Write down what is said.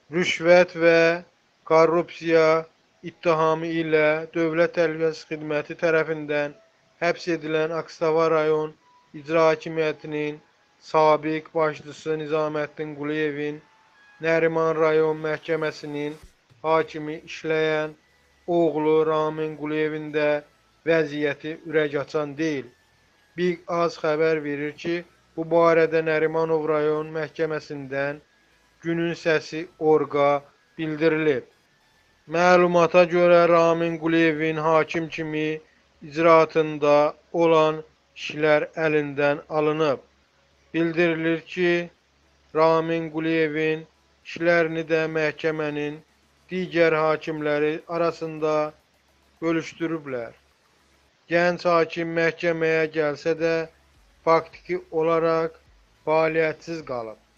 rüşvət və korrupsiya ittihamı ilə Dövlət Təhlükəsizlik Xidməti tərəfindən həbs edilən Akstava rayon İcra Hakimiyyətinin sabiq başçısı Nizaməddin Quliyevin Nəriman rayon məhkəməsinin hakimi işləyən oğlu Ramin Quliyevin də vəziyyəti ürəkaçan deyil. Az xəbər verir ki, bu barədə Nərimanov rayon məhkəməsindən Günün Səsi Orqa bildirilib. Məlumata görə Ramin Quliyevin hakim kimi icraatında olan işlər əlindən alınıb. Bildirilir ki, Ramin Quliyevin işlərini də məhkəmənin digər hakimləri arasında bölüşdürüblər. Gənc hakim məhkəməyə gəlsə də faktiki olaraq fəaliyyətsiz qalıb.